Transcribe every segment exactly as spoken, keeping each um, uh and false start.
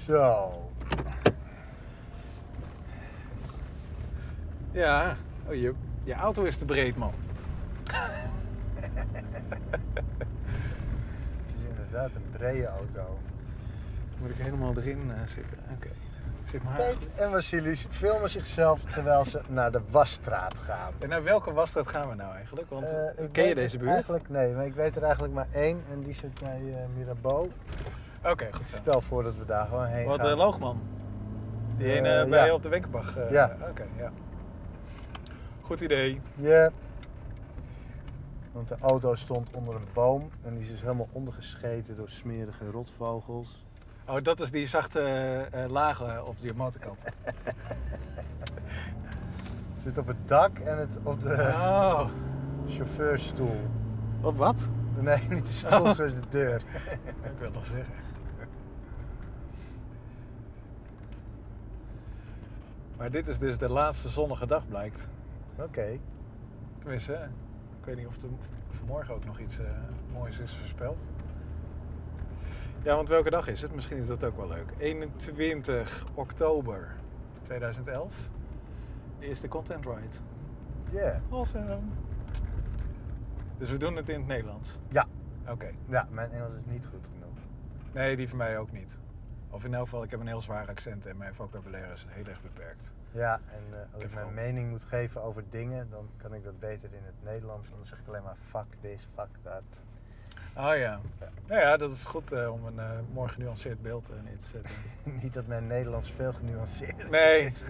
Zo. Ja, oh, je, je auto is te breed, man. Het is inderdaad een brede auto. Moet ik helemaal erin uh, zitten? Oké. Okay. Zit maar. Peet en Vasilis filmen zichzelf terwijl ze naar de wasstraat gaan. En naar welke wasstraat gaan we nou eigenlijk? Want Uh, ken je deze buurt? Eigenlijk nee, maar ik weet er eigenlijk maar één en die zit bij uh, Mirabeau. Oké, okay, goed zo. Stel voor dat we daar gewoon heen Wat, gaan. Wat, uh, Loogman? Die Uh, ene bij ja. op de Wenkenbach? Uh, ja. Oké, okay, ja. Goed idee. Ja. Yeah. Want de auto stond onder een boom en die is dus helemaal ondergescheten door smerige rotvogels. Oh, dat is die zachte uh, lagen op die motorkap. Het zit op het dak en het op de oh. chauffeurstoel. Op wat? Nee, niet de stoel, oh. Zoals de deur. Ik wil dat zeggen. Maar dit is dus de laatste zonnige dag, blijkt. Oké. Okay. Tenminste, ik weet niet of er vanmorgen ook nog iets uh, moois is voorspeld. Ja, want welke dag is het? Misschien is dat ook wel leuk. eenentwintig oktober tweeduizend elf. De eerste Content Ride. Ja. Yeah. Awesome. Dus we doen het in het Nederlands? Ja. Oké. Okay. Ja, mijn Engels is niet goed genoeg. Nee, die van mij ook niet. Of in elk geval, ik heb een heel zwaar accent en mijn vocabulaire is heel erg beperkt. Ja, en uh, als ik, ik mijn ook. mening moet geven over dingen, dan kan ik dat beter in het Nederlands. Dan zeg ik alleen maar fuck this, fuck that. Oh ja. Ja. Nou ja, dat is goed uh, om een uh, mooi genuanceerd beeld uh, neer te zetten. Niet dat mijn Nederlands veel genuanceerder nee. is.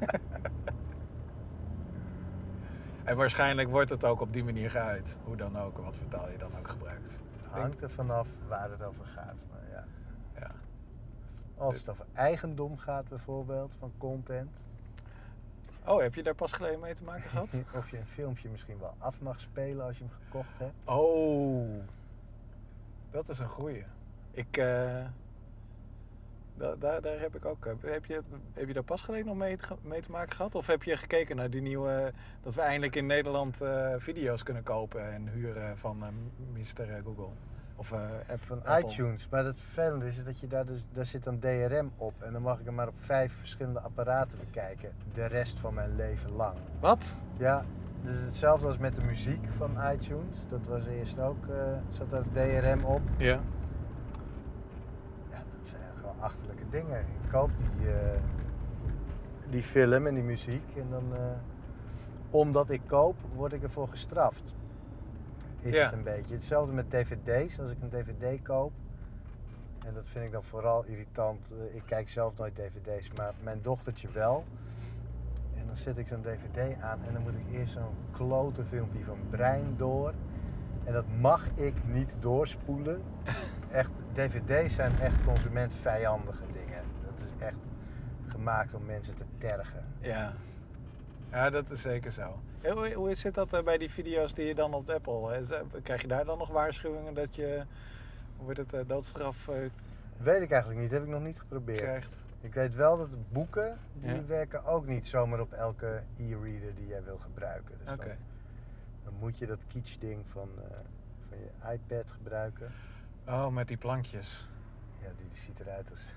En waarschijnlijk wordt het ook op die manier geuit. Hoe dan ook, wat vertaal je dan ook gebruikt. Het hangt er vanaf waar het over gaat. Maar ja. Ja. Als het over eigendom gaat bijvoorbeeld, van content. Oh, heb je daar pas geleden mee te maken gehad? Of je een filmpje misschien wel af mag spelen als je hem gekocht hebt. Oh, dat is een goeie. Ik, uh, da, da, daar heb ik ook... Heb je, heb je daar pas geleden nog mee te, mee te maken gehad? Of heb je gekeken naar die nieuwe... Dat we eindelijk in Nederland uh, video's kunnen kopen en huren van uh, mister Google? Of uh, app van Apple. iTunes. Maar het vervelende is dat je daar dus, daar zit dan D R M op. En dan mag ik hem maar op vijf verschillende apparaten bekijken. De rest van mijn leven lang. Wat? Ja, het is hetzelfde als met de muziek van iTunes. Dat was eerst ook, uh, zat er D R M op. Ja. Ja, dat zijn gewoon achterlijke dingen. Ik koop die, uh, die film en die muziek. En dan, uh, omdat ik koop, word ik ervoor gestraft. Is ja. het een beetje. Hetzelfde met D V D's. Als ik een D V D koop, en dat vind ik dan vooral irritant. Ik kijk zelf nooit D V D's, maar mijn dochtertje wel. En dan zet ik zo'n D V D aan en dan moet ik eerst zo'n klote filmpje van Brein door. En dat mag ik niet doorspoelen. Echt, D V D's zijn echt consumentvijandige dingen. Dat is echt gemaakt om mensen te tergen. Ja. Ja, dat is zeker zo. Hoe, hoe zit dat uh, bij die video's die je dan op Apple... Uh, krijg je daar dan nog waarschuwingen dat je... Hoe wordt het, uh, doodstraf... Uh, Weet ik eigenlijk niet. Heb ik nog niet geprobeerd. Krijgt. Ik weet wel dat de boeken, die ja. werken ook niet zomaar op elke e-reader die jij wil gebruiken. Dus okay. dan, dan moet je dat kitsch ding van, uh, van je iPad gebruiken. Oh, met die plankjes. Ja, die, die ziet eruit als...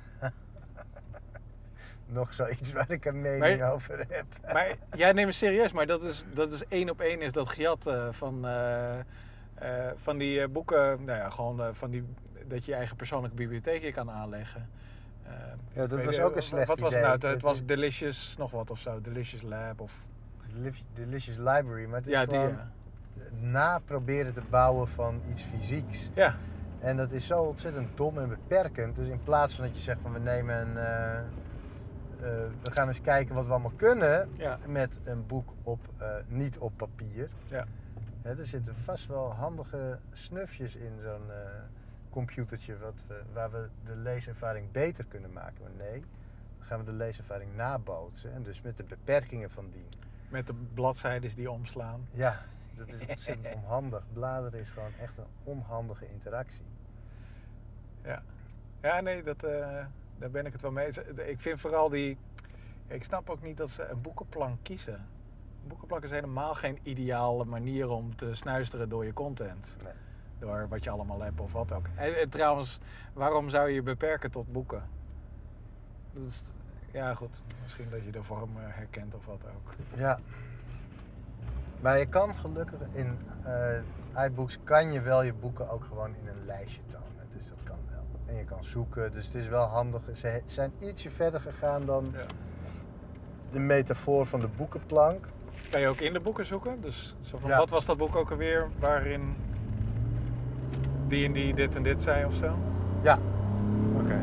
Nog zoiets waar ik een mening maar, over heb. Maar jij neemt me serieus, maar dat is, dat is één op één is dat gejat uh, van, uh, uh, van die uh, boeken, nou ja, gewoon uh, van die, dat je je eigen persoonlijke bibliotheekje kan aanleggen. Uh, ja, dat was je, ook een slecht wat idee. Wat was het nou? Het was Delicious nog wat of zo, Delicious Lab of... Delicious Library, maar het is ja, gewoon die, ja. na proberen te bouwen van iets fysieks. Ja. En dat is zo ontzettend dom en beperkend. Dus in plaats van dat je zegt van we nemen een... Uh, Uh, we gaan eens kijken wat we allemaal kunnen ja. met een boek op, uh, niet op papier. Ja. Ja, er zitten vast wel handige snufjes in zo'n uh, computertje wat we, waar we de leeservaring beter kunnen maken. Maar nee, dan gaan we de leeservaring nabootsen en dus met de beperkingen van dien. Met de bladzijden die omslaan. Ja, dat is ontzettend onhandig. Bladeren is gewoon echt een onhandige interactie. Ja, ja nee, dat... Uh... Daar ben ik het wel mee. Ik vind vooral die... Ik snap ook niet dat ze een boekenplank kiezen. Een boekenplank is helemaal geen ideale manier om te snuisteren door je content. Nee. Door wat je allemaal hebt of wat ook. En, en trouwens, waarom zou je je beperken tot boeken? Dat is, ja goed, misschien dat je de vorm uh, herkent of wat ook. Ja. Maar je kan gelukkig in uh, iBooks kan je wel je boeken ook gewoon in een lijstje tonen. Dus dat kan wel. En je kan zoeken, dus het is wel handig. Ze zijn ietsje verder gegaan dan ja. de metafoor van de boekenplank. Kan je ook in de boeken zoeken? Dus zo van, ja. Wat was dat boek ook alweer waarin die en die dit en dit zei of zo? Ja. Oké. Okay.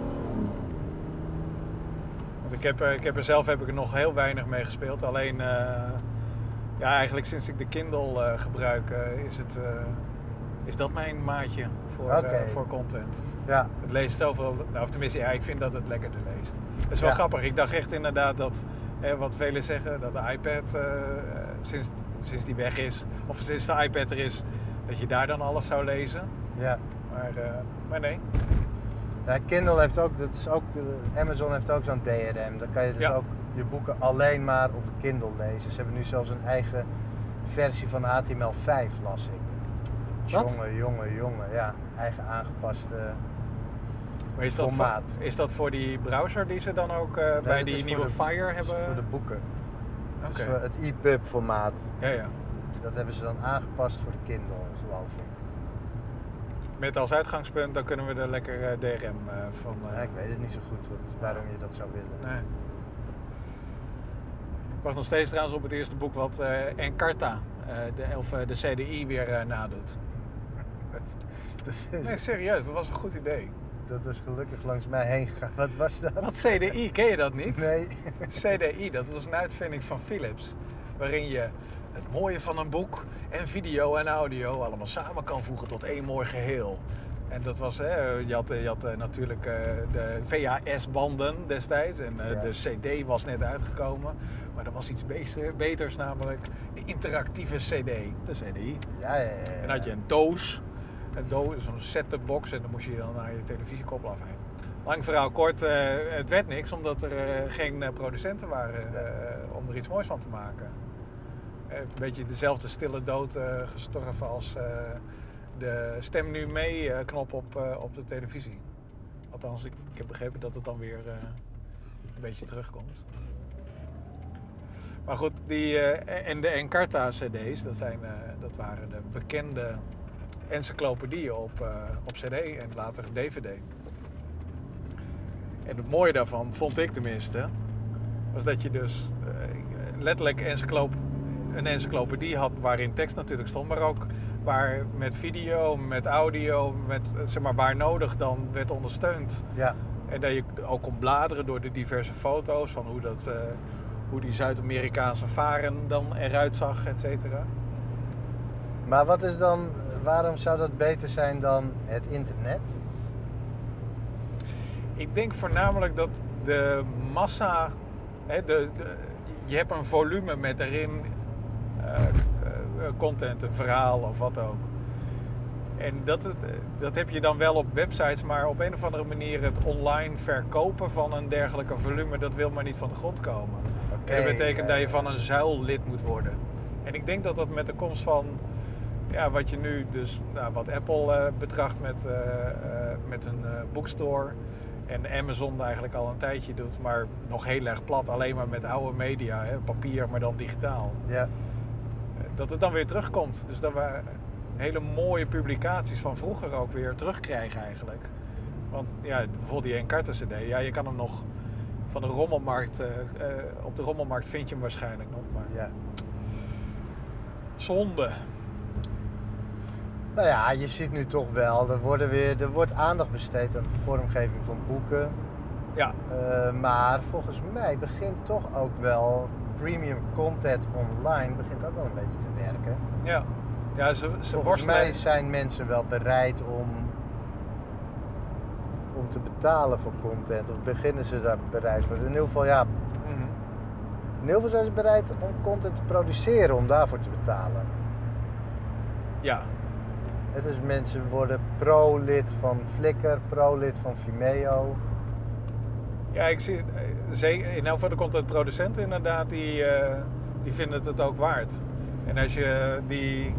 Want ik heb, ik heb er zelf heb ik er nog heel weinig mee gespeeld. Alleen, uh, ja, eigenlijk sinds ik de Kindle uh, gebruik uh, is, het, uh, is dat mijn maatje voor, okay. uh, voor content. Ja. Het leest zoveel, nou, of tenminste, ja, ik vind dat het lekkerder leest. Dat is wel ja. grappig. Ik dacht echt inderdaad dat, eh, wat velen zeggen, dat de iPad uh, sinds, sinds die weg is, of sinds de iPad er is, dat je daar dan alles zou lezen. Ja. Maar, uh, maar nee. Ja, Kindle heeft ook, dat is ook, uh, Amazon heeft ook zo'n D R M. Dan kan je dus ja. ook je boeken alleen maar op de Kindle lezen. Ze hebben nu zelfs een eigen versie van H T M L vijf, las ik. Wat? Jongen, jongen, jongen. Ja, eigen aangepaste maar is dat formaat. Voor, is dat voor die browser die ze dan ook uh, nee, bij die nieuwe de, Fire hebben? voor de boeken. Okay. Dus voor het E P U B formaat. Ja, ja. Dat hebben ze dan aangepast voor de Kindle, geloof ik. Met als uitgangspunt, dan kunnen we er lekker uh, D R M uh, van... Uh... Ja, ik weet het niet zo goed wat, waarom je dat zou willen. Nee. Ik wacht nog steeds trouwens op het eerste boek wat uh, Encarta, uh, de, of uh, de C D I weer uh, nadoet. dat is... Nee, serieus, dat was een goed idee. Dat is gelukkig langs mij heen gegaan. Wat was dat? Wat C D I, ken je dat niet? Nee. C D I, dat was een uitvinding van Philips. Waarin je het mooie van een boek en video en audio allemaal samen kan voegen tot één mooi geheel. En dat was, hè, je had, je had natuurlijk uh, de V H S-banden destijds en uh, ja. de C D was net uitgekomen. Maar er was iets beter, beters, namelijk de interactieve C D, de C D I. Ja, ja, ja, ja. En dan had je een doos, een doos, zo'n set-top box en dan moest je dan naar je televisiekoppel afheen. Lang verhaal kort, uh, het werd niks omdat er uh, geen uh, producenten waren uh, om er iets moois van te maken. Uh, een beetje dezelfde stille dood uh, gestorven als uh, de stem nu mee uh, knop op, uh, op de televisie. Althans, ik, ik heb begrepen dat het dan weer uh, een beetje terugkomt. Maar goed, die, uh, en de Encarta C D's, dat, zijn, uh, dat waren de bekende encyclopedieën op, uh, op C D en later D V D. En het mooie daarvan, vond ik tenminste, was dat je dus uh, letterlijk encyclop, een encyclopedie had waarin tekst natuurlijk stond, maar ook waar met video, met audio, met, zeg maar, waar nodig dan werd ondersteund. Ja. En dat je ook kon bladeren door de diverse foto's van hoe, dat, uh, hoe die Zuid-Amerikaanse varen dan eruit zag, et cetera. Maar wat is dan, waarom zou dat beter zijn dan het internet? Ik denk voornamelijk dat de massa, hè, de, de, je hebt een volume met daarin uh, uh, content, een verhaal of wat ook. En dat, dat heb je dan wel op websites, maar op een of andere manier het online verkopen van een dergelijke volume, dat wil maar niet van de grond komen. Okay, en dat betekent uh, dat je van een zuil lid moet worden. En ik denk dat dat met de komst van, ja, wat je nu dus, nou, wat Apple uh, betracht met, uh, uh, met een uh, bookstore en Amazon eigenlijk al een tijdje doet, maar nog heel erg plat, alleen maar met oude media, hè, papier, maar dan digitaal. Ja. Dat het dan weer terugkomt. Dus dat we hele mooie publicaties van vroeger ook weer terugkrijgen eigenlijk. Want ja, bijvoorbeeld die Encarta C D, ja, je kan hem nog van de rommelmarkt, uh, uh, op de rommelmarkt vind je hem waarschijnlijk nog, maar ja. Zonde. Nou ja, je ziet nu toch wel, er, worden weer, er wordt aandacht besteed aan de vormgeving van boeken. Ja. Uh, maar volgens mij begint toch ook wel premium content online begint ook wel een beetje te werken. Ja. Ja, ze, ze volgens worstelen. mij zijn mensen wel bereid om, om te betalen voor content. Of beginnen ze daar bereid voor. In ieder geval, ja. Mm-hmm. In ieder geval zijn ze bereid om content te produceren, om daarvoor te betalen. Ja. Dus mensen worden pro-lid van Flickr, pro-lid van Vimeo. Ja, ik zie zeker. In elk geval de contentproducenten inderdaad, die, uh, die vinden het ook waard. En als je die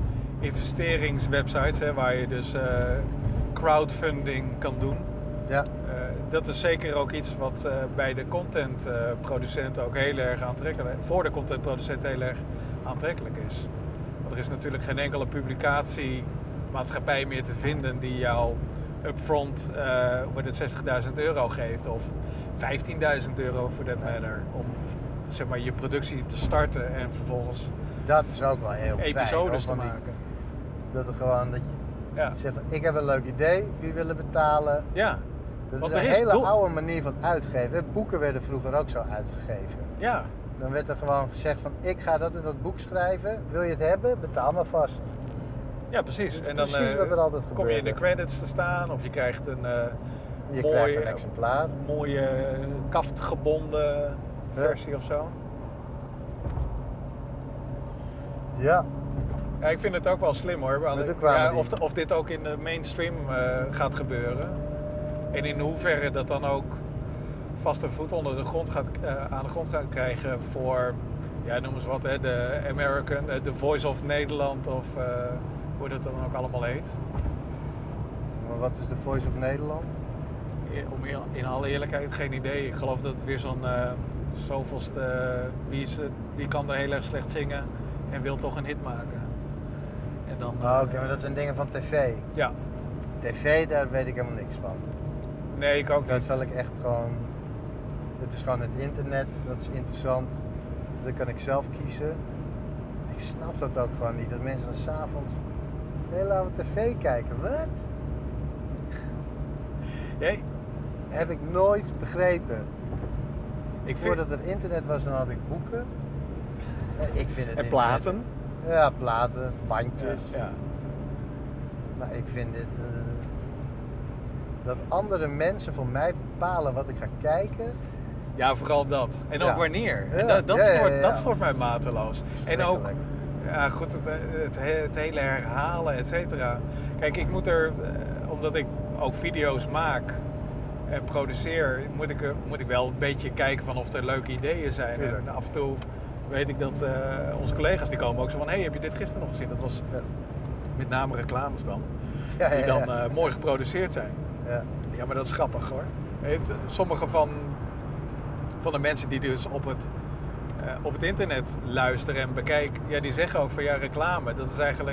investeringswebsites, hè, waar je dus uh, crowdfunding kan doen, ja. uh, dat is zeker ook iets wat uh, bij de contentproducenten uh, ook heel erg aantrekkelijk, voor de contentproducent heel erg aantrekkelijk is. Want er is natuurlijk geen enkele publicatiemaatschappij meer te vinden die jou upfront uh, het zestigduizend euro geeft of vijftienduizend euro voor that matter om zeg maar je productie te starten en vervolgens dat is ook wel heel episodes fijn, te die, maken. Dat er gewoon dat je ja. zegt, ik heb een leuk idee, wie willen betalen? Ja. Dat Want is een er is hele doel... oude manier van uitgeven. Boeken werden vroeger ook zo uitgegeven. Ja. Dan werd er gewoon gezegd van, ik ga dat in dat boek schrijven, wil je het hebben? Betaal maar vast. Ja, precies. En precies dan uh, wat er altijd kom je in de gebeurde. credits te staan of je krijgt een uh, je mooie, krijgt een exemplaar. mooie kaftgebonden versie ja. of zo. Ja. Ja, ik vind het ook wel slim hoor. Ja, of, of dit ook in de mainstream uh, gaat gebeuren. En in hoeverre dat dan ook vaste voet onder de grond gaat, uh, aan de grond gaat krijgen voor, ja, noem eens wat, hè, de American, uh, The Voice of Nederland of uh, hoe dat dan ook allemaal heet. Maar wat is The Voice of Nederland? Om in alle eerlijkheid geen idee. Ik geloof dat het weer zo'n uh, zoveelste, uh, wie, is, wie kan er heel erg slecht zingen en wil toch een hit maken. En dan, oh, oké, okay, maar dat zijn dingen van tv. Ja. tv, daar weet ik helemaal niks van. Nee, ik ook Daar niet. zal ik echt gewoon... Het is gewoon het internet, dat is interessant. Dat kan ik zelf kiezen. Ik snap dat ook gewoon niet, dat mensen dan s'avonds de hele avond tv kijken. Wat? Nee. Heb ik nooit begrepen. Ik vind... Voordat er internet was, dan had ik boeken. Ik vind het en platen. Internet... Ja, platen, bandjes. Ja, ja. Maar ik vind dit... Uh... Dat andere mensen voor mij bepalen wat ik ga kijken. Ja, vooral dat. En ook ja. wanneer. Ja. En dat, dat, ja, stoort, ja, ja. dat stoort mij mateloos. En ook, ja goed, het, het, het hele herhalen, et cetera. Kijk, ik moet er, omdat ik ook video's maak en produceer, moet ik, moet ik wel een beetje kijken van of er leuke ideeën zijn. Tuurlijk. En af en toe weet ik dat uh, onze collega's die komen ook zo van, hé, hey, heb je dit gisteren nog gezien? Dat was ja. met name reclames dan, ja, die dan ja, ja. Uh, mooi geproduceerd zijn. Ja. ja, maar dat is grappig hoor. Weet, sommige van, van de mensen die dus op het, uh, op het internet luisteren en bekijken, ja, die zeggen ook van ja, reclame, dat is eigenlijk,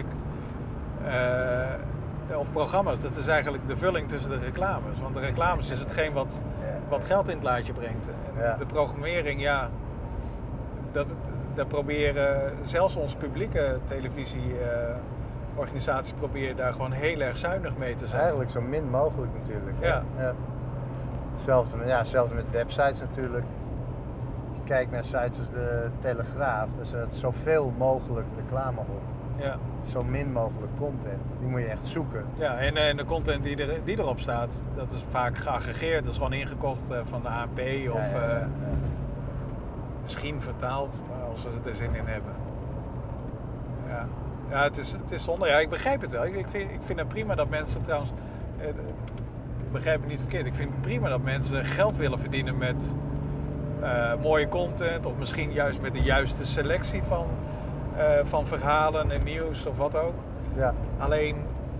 uh, of programma's, dat is eigenlijk de vulling tussen de reclames. Want de reclames is hetgeen wat, wat geld in het laadje brengt. En ja. de programmering, ja, dat, dat proberen zelfs onze publieke televisieorganisaties uh, proberen daar gewoon heel erg zuinig mee te zijn. Eigenlijk zo min mogelijk natuurlijk. Ja. ja. Hetzelfde, ja, hetzelfde met websites natuurlijk. Als je kijkt naar sites als de Telegraaf, daar zit zoveel mogelijk reclame op. Ja. Zo min mogelijk content. Die moet je echt zoeken. Ja, en, en de content die, er, die erop staat, dat is vaak geaggregeerd. Dat is gewoon ingekocht uh, van de A N P of ja, ja, ja, ja. Uh, misschien vertaald, maar als ze er zin in hebben. Ja, ja het, is, het is zonde. Ja, ik begrijp het wel. Ik, ik, vind, ik vind het prima dat mensen trouwens... Uh, begrijp het niet verkeerd. Ik vind het prima dat mensen geld willen verdienen met uh, mooie content. Of misschien juist met de juiste selectie van, uh, van verhalen en nieuws of wat ook. Ja. Alleen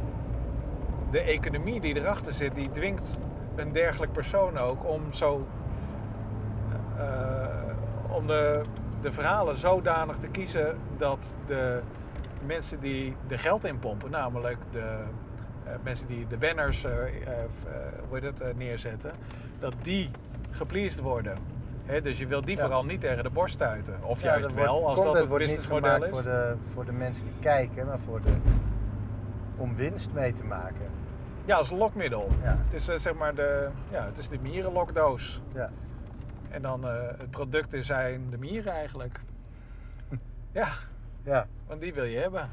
de economie die erachter zit, die dwingt een dergelijk persoon ook om zo... Uh, om de, de verhalen zodanig te kiezen dat de mensen die er geld in pompen, namelijk de... Uh, mensen die de banners uh, uh, hoe heet het, uh, neerzetten, dat die gepleased worden. He, dus je wilt die ja. vooral niet tegen de borst stuiten. Of ja, juist wel, als dat het businessmodel is. Voor de, voor de mensen die kijken, maar voor de, om winst mee te maken. Ja, als lokmiddel. Ja. Het is uh, zeg maar de, ja, het is de mierenlokdoos. Ja. En dan uh, het product zijn de mieren eigenlijk. ja. ja, want die wil je hebben.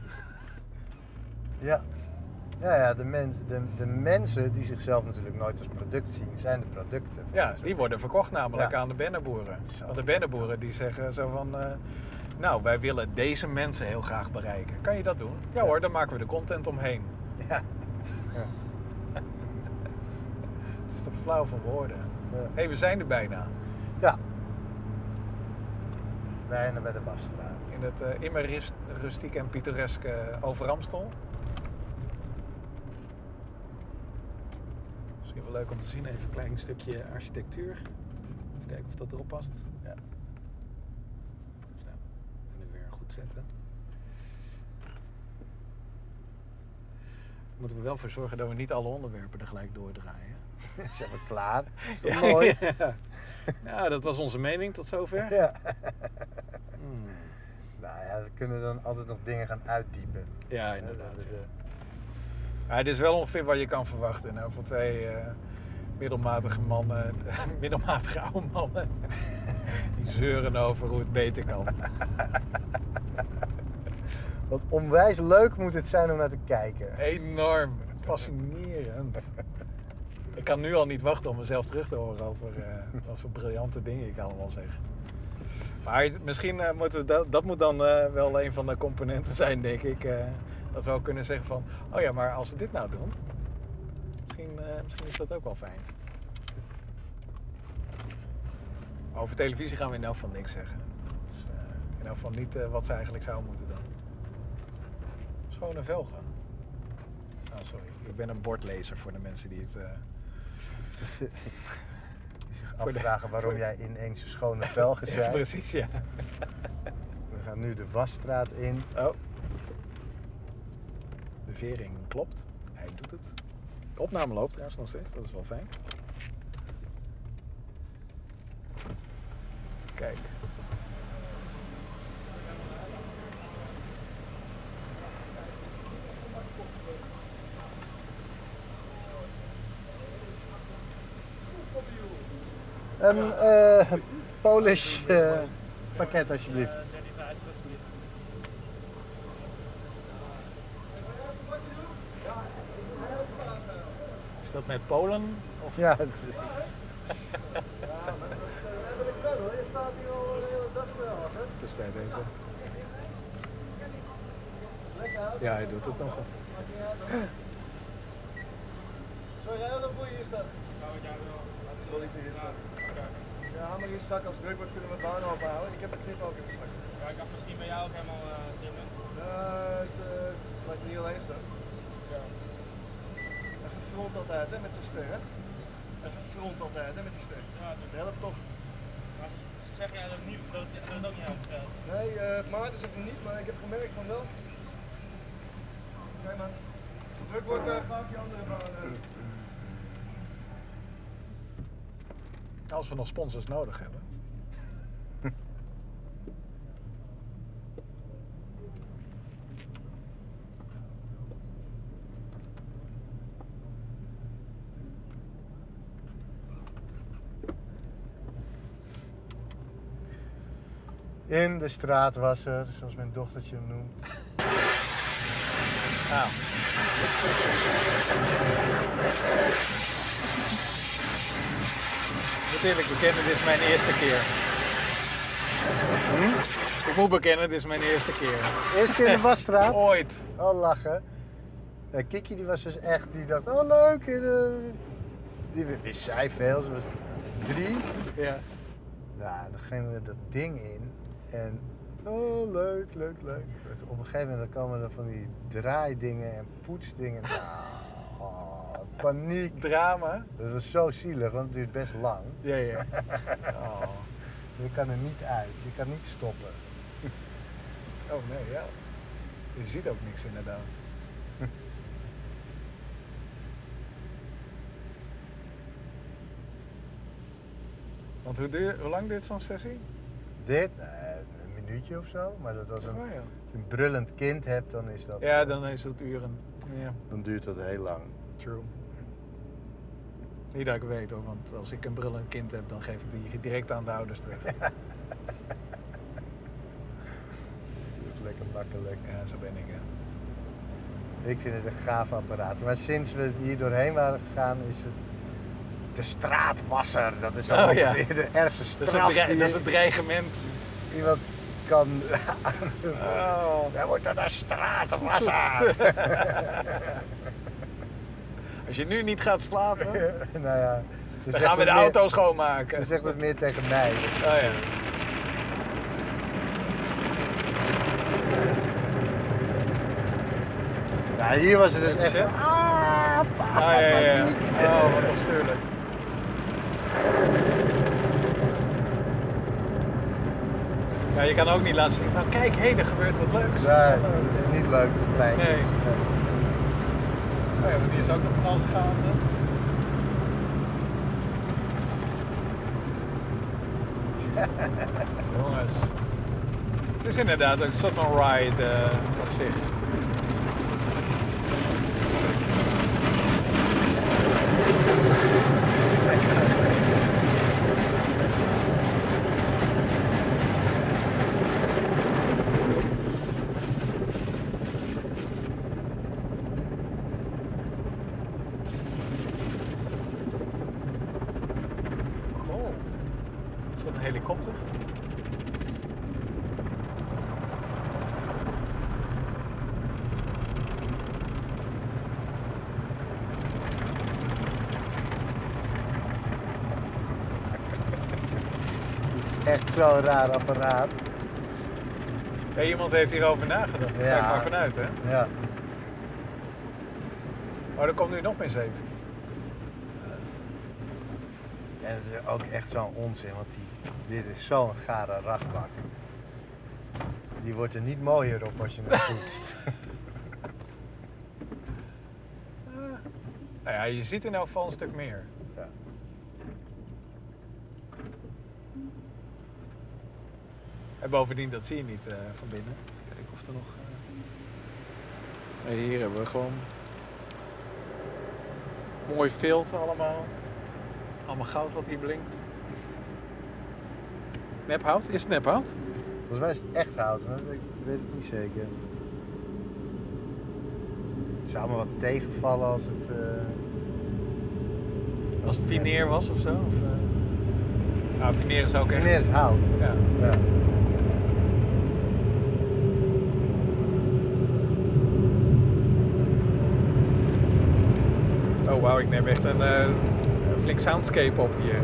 Ja. Ja, ja de, mens, de, de mensen die zichzelf natuurlijk nooit als product zien, zijn de producten. Ja, die worden verkocht namelijk ja. aan de bannerboeren. Zo. Want de bannerboeren die zeggen zo van... Uh, nou, wij willen deze mensen heel graag bereiken. Kan je dat doen? Ja, ja. hoor, dan maken we de content omheen. Ja. ja. Het is te flauw van woorden. Hé, ja. hey, we zijn er bijna. Ja. Bijna bij de Wasstraat. In het uh, immer rustiek en pittoreske uh, Overamstel. Misschien wel leuk om te zien. Even een klein stukje architectuur. Even kijken of dat erop past. Ja. Zo. En nu weer goed zetten. Moeten we wel voor zorgen dat we niet alle onderwerpen er gelijk doordraaien. Zijn we klaar? Is dat Ja, mooi? Ja. Ja, dat was onze mening tot zover. Ja. Hmm. Nou ja, we kunnen dan altijd nog dingen gaan uitdiepen. Ja, inderdaad. Eh, Ja. Ja, dit is wel ongeveer wat je kan verwachten. Nou, voor twee uh, middelmatige mannen, middelmatige oude mannen, die zeuren over hoe het beter kan. Wat onwijs leuk moet het zijn om naar te kijken. Enorm, fascinerend. Ik kan nu al niet wachten om mezelf terug te horen over uh, wat voor briljante dingen ik allemaal zeg. Maar misschien uh, moeten we dat, dat moet dan uh, wel een van de componenten zijn, denk ik. Uh, dat we ook kunnen zeggen van, oh ja, maar als we dit nou doen, misschien, uh, misschien is dat ook wel fijn. Maar over televisie gaan we in elk geval niks zeggen. Dus, uh, in elk geval niet uh, wat ze eigenlijk zouden moeten doen. Schone velgen. Oh, sorry. Ik ben een bordlezer voor de mensen die het... Uh... Die zich afvragen waarom jij ineens een schone velgen zei. Ja, precies, ja. We gaan nu de wasstraat in. Oh. De vering klopt. Hij doet het. De opname loopt trouwens nog steeds. Dat is wel fijn. Kijk. Een uh, Polish uh, pakket alsjeblieft. Is dat met Polen? Of? Ja, het is... ja, maar dat is, uh, we hebben de kan hoor. Je staat hier al de hele dag wel. Tussentijd even. Lekker. Ja, hij doet het nog. Zou jij ook voor je hier staan? Wil ik hier staan? Ja, haal maar in je zak. Als het druk wordt kunnen we het baan ophouden. Ik heb de knip ook in mijn zak. Ja, ik dacht misschien bij jou ook helemaal uh, dimmen. Uh, het uh, laat je niet alleen staan. Ja. Even front altijd hè, met zo'n ster. Hè? Even front altijd hè, met die ster. Ja, dat Dat helpt toch? maar zeg jij dat, niet, dat, dat het ook niet helpt? Uh, Nee, uh, Maarten zegt het niet, maar ik heb gemerkt van wel. Oké man. Als het druk wordt, uh, ga ik die andere baan. Uh. Als we nog sponsors nodig hebben. In de straatwasser, zoals mijn dochtertje hem noemt. Nou. Ik moet eerlijk bekennen, dit is mijn eerste keer. Hm? Ik moet bekennen, dit is mijn eerste keer. Eerste keer in de wasstraat? Ooit. Oh, lachen. Ja, Kiki die was dus echt, die dacht, oh leuk. En, uh, die wist zij veel, ze was drie. Ja. Nou, dan gingen we dat ding in. En, oh leuk, leuk, leuk. Op een gegeven moment dan komen er van die draaidingen en poetsdingen. Nou, oh, paniek. Drama. Dat was zo zielig, want het duurt best lang. Ja, ja. Oh. Je kan er niet uit, je kan niet stoppen. Oh nee, ja. Je ziet ook niks inderdaad. Want hoe, duur, hoe lang duurt zo'n sessie? Dit? Nee, een minuutje of zo. Maar dat als een, Oh, ja. als je een brullend kind hebt, dan is dat... Ja, dan is het uren. Ja, Dan duurt dat heel lang. true. Niet dat ik weet hoor, want als ik een brullend kind heb, dan geef ik die direct aan de ouders terug. Dat is lekker makkelijk. Ja, zo ben ik hè. Ik vind het een gaaf apparaat. Maar sinds we hier doorheen waren gegaan, is het de straatwasser. Dat is Oh, ja. ongeveer de ergste Dat is, straf een dre- die dat is een dreigement. iemand kan... Oh. Jij wordt naar de straatwasser. Als je nu niet gaat slapen, Nou ja, ze dan zegt gaan we de het meer- auto schoonmaken. Ze zegt het meer tegen mij. Oh ja. Nou, hier was het dus echt... Efficiënt. Ah, papa. Ah, ja, ja, ja. paniek. Oh, wat afschuwelijk. Ja, je kan ook niet laten zien van, kijk, hé, hey, er gebeurt wat leuks. Nee, het is niet leuk voor kleintjes. Nee. Oh ja, maar die is ook nog van alles gaande. Jongens. Het is inderdaad een soort van ride uh, op zich. Cool. Is dat een helikopter? Echt zo'n raar apparaat. Ja, iemand heeft hierover nagedacht, daar ga ik Ja. maar vanuit, hè? Ja. Maar er komt nu nog meer zeep. En het is ook echt zo'n onzin, want die, dit is zo'n gare rachtbak. Die wordt er niet mooier op als je hem poetst. Nou ja, je ziet in elk geval een stuk meer. Ja. En bovendien, dat zie je niet uh, van binnen. Kijk of er nog... Uh... Nee, hier hebben we gewoon... Mooi filter allemaal. Allemaal goud wat hier blinkt. Nephout? Is het nephout? Volgens mij is het echt hout, maar ik weet het niet zeker. Het zou me wat tegenvallen als het... Uh... Als het vineer was of zo? Of, uh... Nou, vineer is ook echt... Vineer is hout. Ja. Ja. Oh wauw, ik neem echt een, uh, een flink soundscape op hier.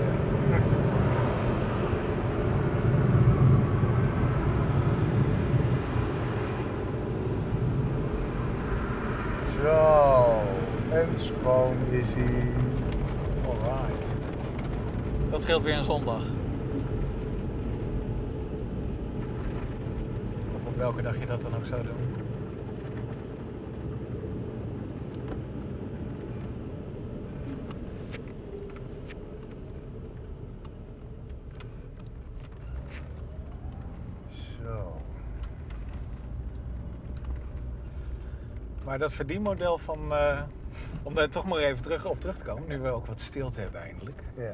Zo, en schoon is hij. Alright. Dat scheelt weer een zondag. Of op welke dag je dat dan ook zou doen. Zo. Maar dat verdienmodel van... Uh, om daar toch maar even terug op terug te komen, nu we ook wat stilte hebben eindelijk. Ja.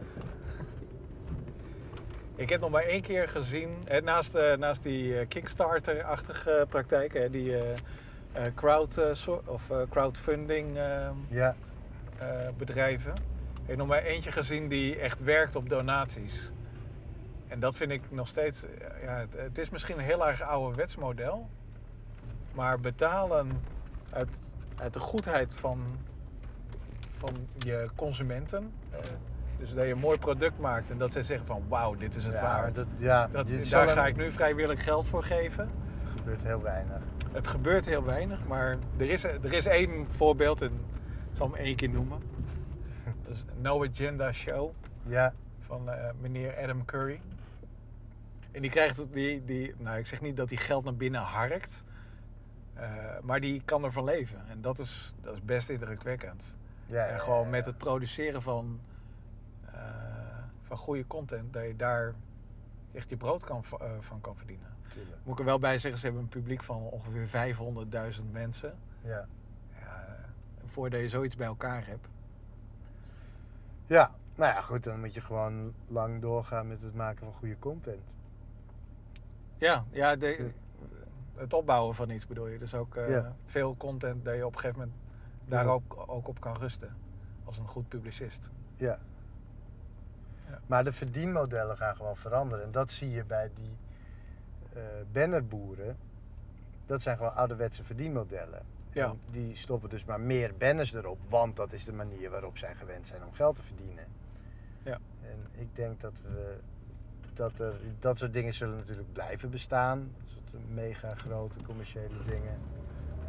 Ik heb nog maar één keer gezien, eh, naast, uh, naast die uh, Kickstarter-achtige praktijken, uh, die uh, uh, crowd, uh, so, of, uh, crowdfunding uh, Ja. uh, bedrijven. Ik heb nog maar eentje gezien die echt werkt op donaties. En dat vind ik nog steeds, uh, ja, het, het is misschien een heel erg ouderwets model, maar betalen uit, uit de goedheid van, van je consumenten. Uh, Dus dat je een mooi product maakt en dat zij zeggen van wauw, dit is het Ja, waard. dat, ja, Dat, je daar zal ga een- ik nu vrijwillig geld voor geven. Er gebeurt heel weinig. Het gebeurt heel weinig, maar er is, er is één voorbeeld en ik zal hem één keer noemen. Dat is No Agenda Show Ja, van uh, meneer Adam Curry. En die krijgt, die, die, nou ik zeg niet dat hij geld naar binnen harkt, uh, maar die kan ervan leven. En dat is, dat is best indrukwekkend. ja, ja, En gewoon ja, met ja. het produceren van, uh, van goede content, dat je daar echt je brood kan, uh, van kan verdienen. Tuurlijk. Moet ik er wel bij zeggen, ze hebben een publiek van ongeveer vijfhonderdduizend mensen. Ja. Ja, voordat je zoiets bij elkaar hebt. Ja, nou ja, goed, dan moet je gewoon lang doorgaan met het maken van goede content. Ja, ja de, het opbouwen van iets bedoel je. Dus ook uh, Ja. veel content dat je op een gegeven moment daar Ja. ook, ook op kan rusten. Als een goed publicist. Ja. Ja. Maar de verdienmodellen gaan gewoon veranderen. En dat zie je bij die uh, bannerboeren. Dat zijn gewoon ouderwetse verdienmodellen. Ja. En die stoppen dus maar meer banners erop. Want dat is de manier waarop zij gewend zijn om geld te verdienen. Ja. En ik denk dat we... Dat, er, dat soort dingen zullen natuurlijk blijven bestaan. Dat soort mega grote commerciële dingen.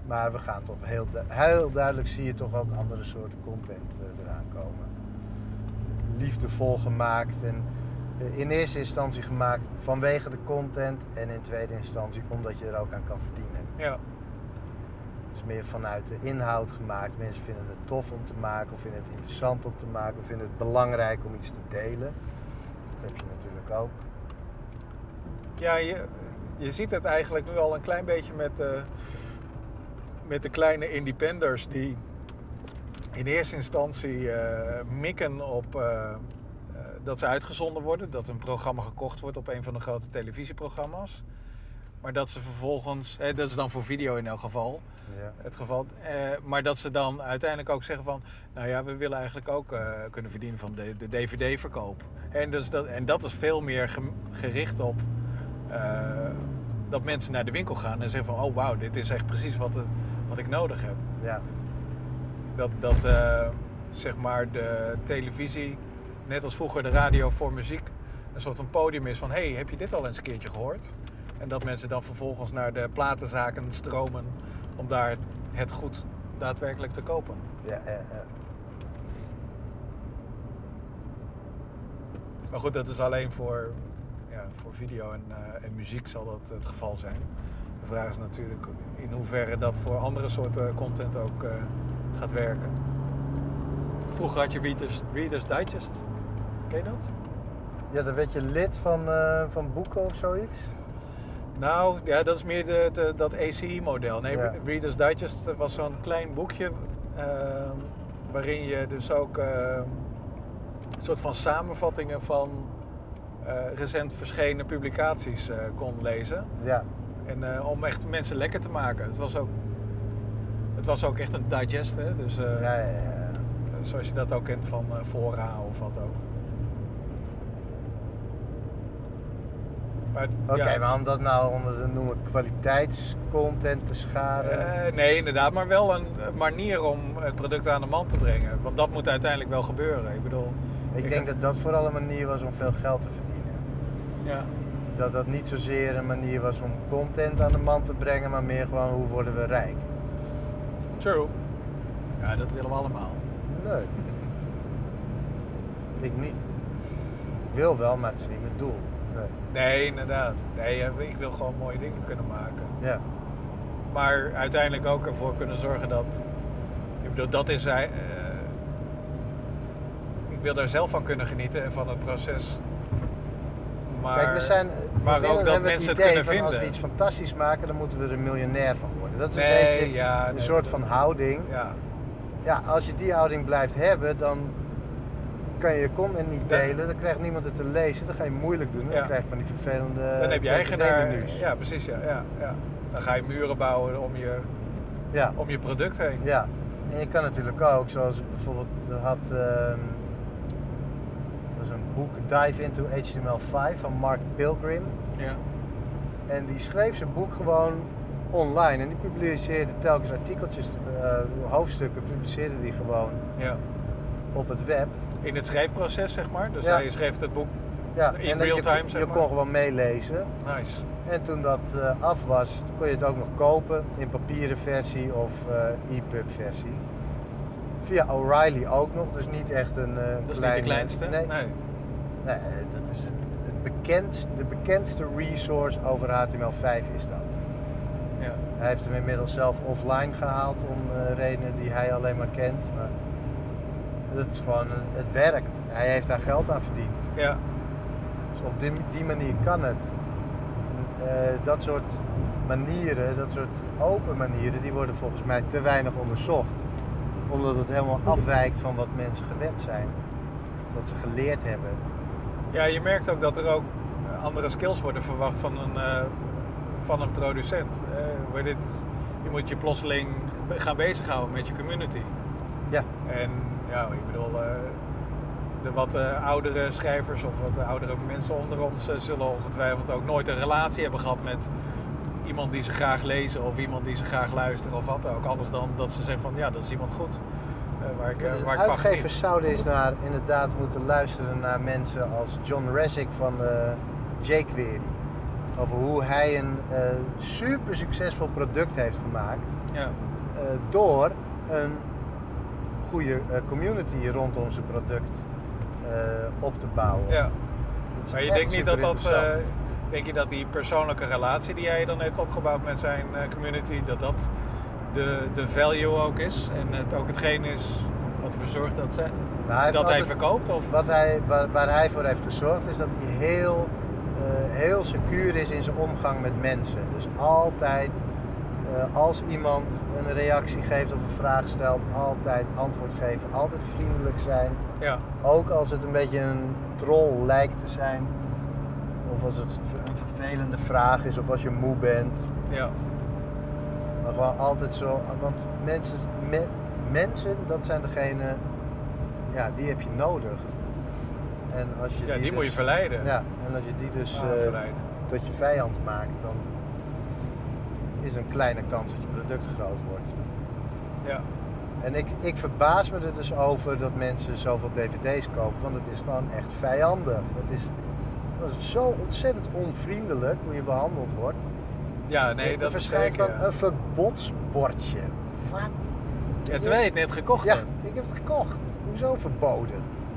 Maar we gaan toch heel, du- heel duidelijk zie je toch ook andere soorten content uh, eraan komen. Liefdevol gemaakt en uh, in eerste instantie gemaakt vanwege de content en in tweede instantie omdat je er ook aan kan verdienen. Ja. Dus meer vanuit de inhoud gemaakt. Mensen vinden het tof om te maken of vinden het interessant om te maken of vinden het belangrijk om iets te delen. Dat heb je natuurlijk ook. Ja, je, je ziet het eigenlijk nu al een klein beetje met, uh, met de kleine independers die in eerste instantie uh, mikken op uh, uh, dat ze uitgezonden worden. Dat een programma gekocht wordt op een van de grote televisieprogramma's. Maar dat ze vervolgens, hè, dat is dan voor video in elk geval, Ja. het geval. Eh, maar dat ze dan uiteindelijk ook zeggen van, nou ja, we willen eigenlijk ook uh, kunnen verdienen van de, de D V D-verkoop. En, dus dat, en dat is veel meer ge, gericht op uh, dat mensen naar de winkel gaan en zeggen van, oh wauw, dit is echt precies wat, uh, wat ik nodig heb. Ja. Dat, dat uh, zeg maar de televisie, net als vroeger de radio voor muziek, een soort van podium is van, hé, hey, heb je dit al eens een keertje gehoord? En dat mensen dan vervolgens naar de platenzaken stromen om daar het goed daadwerkelijk te kopen. Ja, ja, ja. Maar goed, dat is alleen voor, ja, voor video en, uh, en muziek zal dat het geval zijn. De vraag is natuurlijk in hoeverre dat voor andere soorten content ook uh, gaat werken. Vroeger had je Reader's, Reader's Digest. Ken je dat? Ja, dan werd je lid van, uh, van boeken of zoiets. Nou, ja, dat is meer de, de, dat A C I-model. Nee, Ja. Reader's Digest was zo'n klein boekje uh, waarin je dus ook uh, een soort van samenvattingen van uh, recent verschenen publicaties uh, kon lezen. Ja. En uh, om echt mensen lekker te maken. Het was ook, het was ook echt een digest, hè? Dus, uh, Ja, ja, ja. zoals je dat ook kent van uh, Fora of wat ook. Oké, Ja. maar om dat nou onder de noemen kwaliteitscontent te scharen. Uh, nee, inderdaad, maar wel een manier om het product aan de man te brengen. Want dat moet uiteindelijk wel gebeuren. Ik bedoel, ik ik- denk dat dat vooral een manier was om veel geld te verdienen. ja, Dat dat niet zozeer een manier was om content aan de man te brengen, maar meer gewoon hoe worden we rijk. true. Ja, dat willen we allemaal. Nee. Ik niet. Ik wil wel, maar het is niet mijn doel. Nee. Nee, inderdaad. Nee, eh, ik wil gewoon mooie dingen kunnen maken. Ja. Maar uiteindelijk ook ervoor kunnen zorgen dat... Ik bedoel, dat is... eh, ik wil daar zelf van kunnen genieten en van het proces. Maar, Kijk, we zijn, maar in de wereld ook dat hebben we mensen het idee kunnen van vinden. Als we iets fantastisch maken, dan moeten we er een miljonair van worden. Dat is een Nee, beetje ja, een nee, soort dat- van houding. Ja, Ja, als je die houding blijft hebben, dan kan je je content niet Dan- delen. Dan krijgt niemand het te lezen. Dan ga je moeilijk doen. Ja. Dan krijg je van die vervelende dan heb je eigenaar... menus. Ja, precies. Ja, ja, ja. Dan ga je muren bouwen om je, Ja. om je product heen. Ja. En je kan natuurlijk ook, zoals bijvoorbeeld had... ehm, dat is een boek, Dive into H T M L vijf van Mark Pilgrim. Ja. En die schreef zijn boek gewoon online. En die publiceerde telkens artikeltjes, uh, hoofdstukken publiceerde die gewoon Ja. op het web. In het schrijfproces, zeg maar. Dus Ja. hij schreef het boek Ja, in en dat real je, time, je zeg maar. kon gewoon meelezen. Nice. En toen dat uh, af was, kon je het ook nog kopen in papieren versie of uh, e-pub versie. Via O'Reilly ook nog, dus niet echt een uh, Dat is kleine... niet de kleinste. Nee, nee. nee, dat is het, het bekendst, de bekendste resource over H T M L vijf is dat. Ja. Hij heeft hem inmiddels zelf offline gehaald om uh, redenen die hij alleen maar kent. Maar dat is gewoon, een, het werkt. Hij heeft daar geld aan verdiend. Ja. Dus op die, die manier kan het. En, uh, dat soort manieren, dat soort open manieren, die worden volgens mij te weinig onderzocht. Omdat het helemaal afwijkt van wat mensen gewend zijn. Wat ze geleerd hebben. Ja, je merkt ook dat er ook andere skills worden verwacht van een, uh, van een producent. Uh, waar dit, je moet je plotseling gaan bezighouden met je community. Ja. En ja, ik bedoel, uh, de wat uh, oudere schrijvers of wat oudere mensen onder ons uh, zullen ongetwijfeld ook nooit een relatie hebben gehad met iemand die ze graag lezen of iemand die ze graag luisteren of wat ook. Anders dan dat ze zeggen van ja, dat is iemand goed. Uh, waar ik, uh, Dus waar ik van uitgevers geniet. zouden eens naar, inderdaad moeten luisteren naar mensen als John Resig van uh, jQuery. over hoe hij een uh, super succesvol product heeft gemaakt. Ja. Uh, door een goede uh, community rondom zijn product uh, op te bouwen. Ja. Maar je denkt niet dat dat... Uh, interessant. denk je dat die persoonlijke relatie die hij dan heeft opgebouwd met zijn uh, community, dat dat de, de value ook is? En het ook hetgeen is wat ervoor zorgt dat, zij, Nou, hij dat hij altijd- verkoopt? Of? Wat hij, waar, waar hij voor heeft gezorgd is dat hij heel, uh, heel secuur is in zijn omgang met mensen. Dus altijd, uh, als iemand een reactie geeft of een vraag stelt, altijd antwoord geven. Altijd vriendelijk zijn. Ja. Ook als het een beetje een troll lijkt te zijn. Of als het een vervelende vraag is of als je moe bent. Ja. Maar gewoon altijd zo, want mensen, me, mensen dat zijn degene, ja, die heb je nodig. En als je Ja, die dus, moet je verleiden. Ja, en als je die dus Ah, eh, verleiden. tot je vijand maakt, dan is er een kleine kans dat je product groot wordt. Ja. En ik, ik verbaas me er dus over dat mensen zoveel dvd's kopen, want het is gewoon echt vijandig. Het is, het is zo ontzettend onvriendelijk hoe je behandeld wordt. Ja, nee, Er dat is verschijnt zeker. dan Ja. een verbodsbordje. Wat? Ja, terwijl je het net gekocht Ja, hebt. ik heb het gekocht. Hoezo verboden?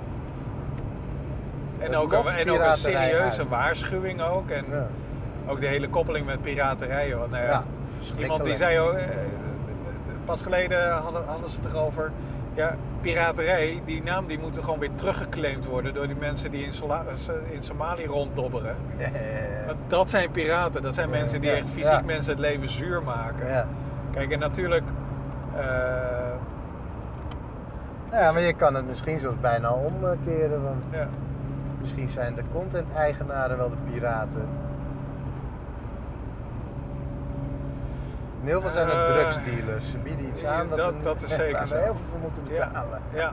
En Het ook, lokt een, en ook een piraterij serieuze uit. waarschuwing ook. En Ja, ook de hele koppeling met piraterij. Want, nou ja, ja iemand die zei ook, eh, pas geleden hadden, hadden ze het erover. Ja, piraterij, die naam die moet gewoon weer teruggeclaimd worden door die mensen die in, Sola, in Somalië ronddobberen. Want dat zijn piraten, dat zijn Ja, mensen die ja, echt fysiek ja. mensen het leven zuur maken. Ja. Kijk, en natuurlijk. eh, ja, maar je kan het misschien zelfs bijna omkeren. Want ja. misschien zijn de content-eigenaren wel de piraten. In heel veel zijn het Eh, drugsdealers. Ze bieden iets aan dat, dat- we, dat is zeker waar we zo. heel veel voor moeten Ja. betalen. Ja.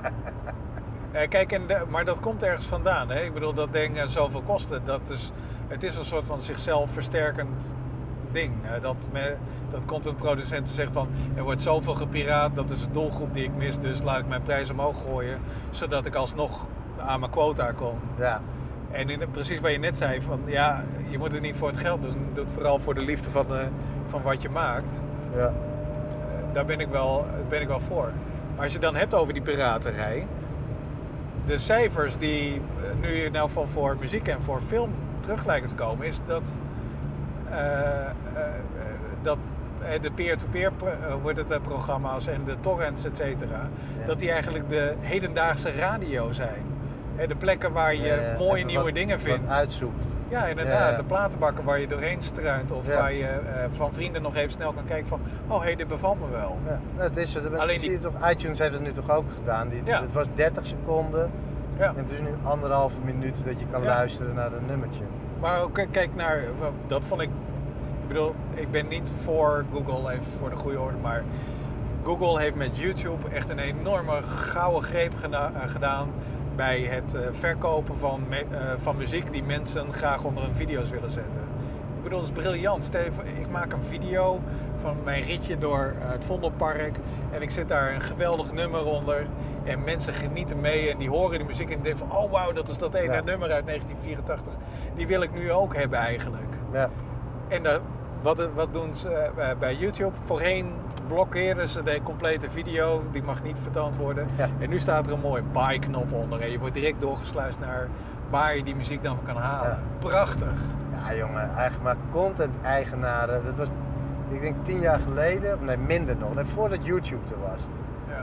Eh, kijk, en de- maar dat komt ergens vandaan. Hè? Ik bedoel, dat ding eh, zoveel kosten. Dat is, het is een soort van zichzelf versterkend ding. Eh, dat, me, dat contentproducenten zeggen van, er wordt zoveel gepiraat, dat is de doelgroep die ik mis, dus laat ik mijn prijs omhoog gooien, zodat ik alsnog aan mijn quota kom. Ja. En in, precies wat je net zei, van ja, je moet het niet voor het geld doen. Doe het vooral voor de liefde van, eh, van wat je maakt. Ja. Eh, daar ben ik, wel, ben ik wel voor. Maar als je dan hebt over die piraterij, de cijfers die eh, nu in elk geval voor muziek en voor film terug lijken te komen, is dat, eh, eh, eh, dat eh, de peer-to-peer pro- eh, wordt het, eh, programma's en de torrents, et cetera, Ja. dat die eigenlijk de hedendaagse radio zijn. Hè, de plekken waar je Ja, ja, mooie even nieuwe wat- dingen vindt. Wat uitzoekt. Ja, inderdaad. Ja, ja. De platenbakken waar je doorheen struint. Of Ja. waar je eh, van vrienden nog even snel kan kijken van, oh hé, hey, dit bevalt me wel. Ja, nou, het is het. Dat Alleen zie die- je toch, iTunes heeft het nu toch ook gedaan. Die, Ja. Het was dertig seconden Ja. en het is nu anderhalve minuut dat je kan Ja. luisteren naar een nummertje. Maar ook eh, kijk naar, dat vond ik, ik bedoel, ik ben niet voor Google, even voor de goede orde, maar Google heeft met YouTube echt een enorme gouden greep geda- eh, gedaan bij het eh, verkopen van, me- eh, van muziek die mensen graag onder hun video's willen zetten. Ik bedoel, dat is briljant. Stel je voor, ik maak een video van mijn ritje door eh, het Vondelpark en ik zet daar een geweldig nummer onder en mensen genieten mee en die horen die muziek en die denken van, oh wauw, dat is dat ene Ja. nummer uit negentien vierentachtig. Die wil ik nu ook hebben eigenlijk. Ja. En dan, wat, wat doen ze eh, bij YouTube? Voorheen blokkeerden ze de complete video, die mag niet vertoond worden. Ja. En nu staat er een mooie buy-knop onder en je wordt direct doorgesluist naar waar je die muziek dan kan halen. Ja. Prachtig. Ja jongen, eigenlijk maar content-eigenaren. Dat was, ik denk tien jaar geleden, of nee minder nog, nee, voordat YouTube er was. Ja.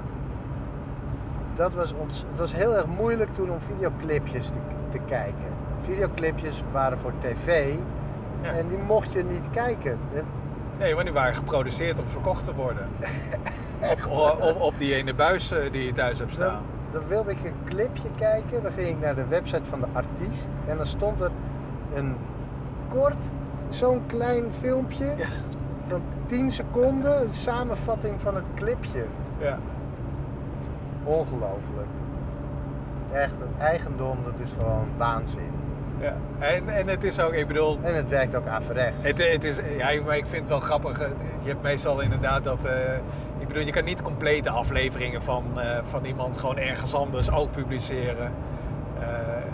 Dat was ons, het was heel erg moeilijk toen om videoclipjes te, te kijken. Videoclipjes waren voor tv Ja. en die mocht je niet kijken. En Nee, want die waren geproduceerd om verkocht te worden. op, op, op die ene buis eh, die je thuis hebt Dan, staan. dan wilde ik een clipje kijken, dan ging ik naar de website van de artiest en dan stond er een kort, zo'n klein filmpje Ja. van tien seconden, een samenvatting van het clipje. Ja. Ongelooflijk. Echt, het eigendom, dat is gewoon waanzin. Ja. En, en het is ook, ik bedoel, En het werkt ook averechts. Het, het is, ja, maar ik vind het wel grappig. eh, Je hebt meestal inderdaad dat. eh, ik bedoel, je kan niet complete afleveringen van, eh, van iemand gewoon ergens anders ook publiceren. Eh,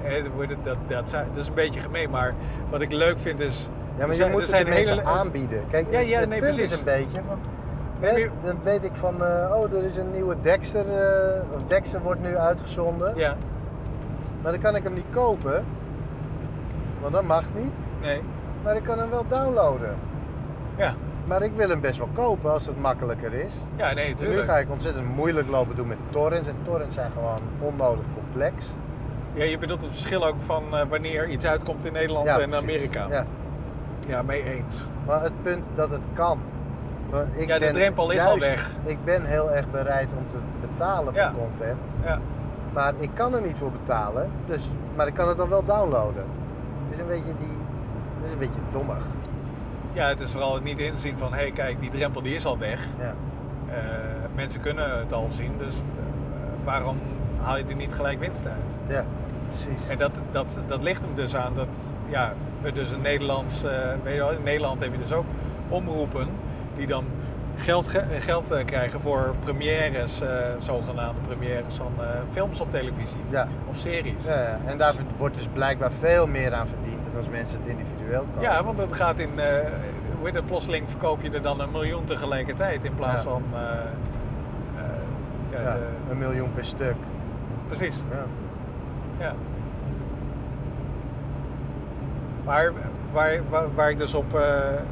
hè, dat, dat, dat, dat is een beetje gemeen, maar wat ik leuk vind is... Ja, maar er je zijn, moet er het zijn de mensen hele, aanbieden. Kijk, Ja, ja, het nee, punt precies. is een beetje van... Nee, Hè, maar- dan weet ik van, uh, oh, er is een nieuwe Dexter, uh, of Dexter wordt nu uitgezonden. Ja, Maar dan kan ik hem niet kopen, want dat mag niet. nee, Maar ik kan hem wel downloaden. ja. Maar ik wil hem best wel kopen als het makkelijker is. Ja, nee, En nu natuurlijk. ga ik ontzettend moeilijk lopen doen met torrents. En torrents zijn gewoon onnodig complex. Ja, je bedoelt het verschil ook van uh, wanneer iets uitkomt in Nederland Ja, en precies. Amerika. Ja. Ja, mee eens. Maar het punt dat het kan. Want ik Ja, de ben drempel is juist- al weg. Ik ben heel erg bereid om te betalen voor Ja. content. Ja. Maar ik kan er niet voor betalen. Dus, maar ik kan het dan wel downloaden. Het is een beetje die... Het is een beetje dommig. Ja, het is vooral het niet inzien van, hé hey, kijk, die drempel die is al weg. Ja. Uh, mensen kunnen het al zien, dus uh, waarom haal je er niet gelijk winst uit? Ja, precies. En dat, dat, dat ligt hem dus aan dat ja, we dus een Nederlands, uh, weet je wel, in Nederland heb je dus ook omroepen die dan geld, ge- geld uh, krijgen voor premières, uh, zogenaamde premières van uh, films op televisie Ja. of series. Ja, ja. En daar wordt dus blijkbaar veel meer aan verdiend dan als mensen het individueel kopen. Ja, want dat gaat in, uh, hoe heet het, plotseling verkoop je er dan een miljoen tegelijkertijd in plaats Ja. van, uh, uh, ja, Ja, de, een miljoen per stuk. precies, Ja. ja. Maar waar, waar, waar ik dus op, uh,